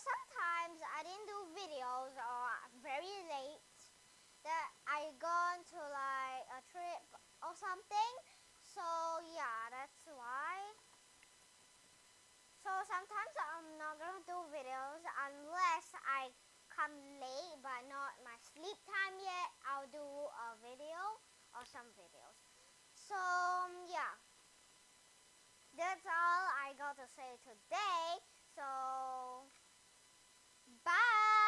sometimes I didn't do videos or very late that I gone to like a trip or something. So yeah, that's why. So sometimes I'm not gonna do videos unless I come late but not my sleep time yet. I'll do a video or some videos. So yeah, that's all I got to say today. So bye.